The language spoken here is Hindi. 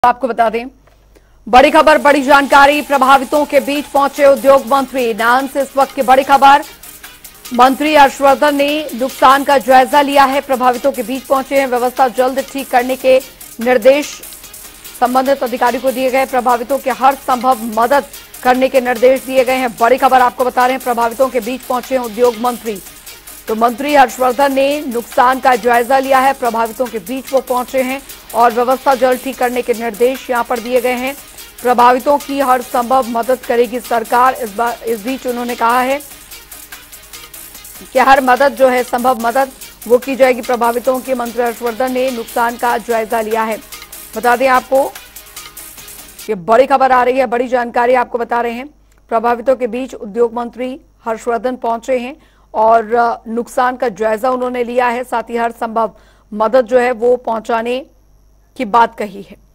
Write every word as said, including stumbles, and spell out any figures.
आपको बता दें, बड़ी खबर, बड़ी जानकारी। प्रभावितों के बीच पहुंचे उद्योग मंत्री। नान से इस वक्त की बड़ी खबर। मंत्री हर्षवर्धन ने नुकसान का जायजा लिया है, प्रभावितों के बीच पहुंचे हैं। व्यवस्था जल्द ठीक करने के निर्देश संबंधित अधिकारी को दिए गए। प्रभावितों के हर संभव मदद करने के निर्देश दिए गए हैं। बड़ी खबर आपको बता रहे हैं, प्रभावितों के बीच पहुंचे हैं उद्योग मंत्री। तो मंत्री हर्षवर्धन ने नुकसान का जायजा लिया है, प्रभावितों के बीच वो पहुंचे हैं और व्यवस्था जल्द ठीक करने के निर्देश यहां पर दिए गए हैं। प्रभावितों की हर संभव मदद करेगी सरकार। इस बार इस बीच उन्होंने कहा है कि हर मदद जो है, संभव मदद वो की जाएगी प्रभावितों की। मंत्री हर्षवर्धन ने नुकसान का जायजा लिया है। बता दें आपको, ये बड़ी खबर आ रही है, बड़ी जानकारी आपको बता रहे हैं। प्रभावितों के बीच उद्योग मंत्री हर्षवर्धन पहुंचे हैं और नुकसान का जायजा उन्होंने लिया है, साथ ही हर संभव मदद जो है वो पहुंचाने की बात कही है।